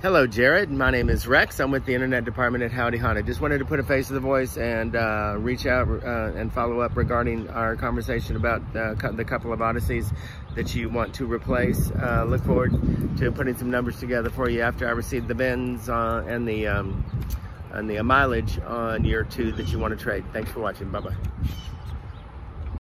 Hello, Jared. My name is Rex. I'm with the Internet Department at Howdy Honda. Just wanted to put a face to the voice and reach out and follow up regarding our conversation about the couple of Odysseys that you want to replace. Look forward to putting some numbers together for you after I receive the bins and the mileage on year 2 that you want to trade. Thanks for watching. Bye-bye.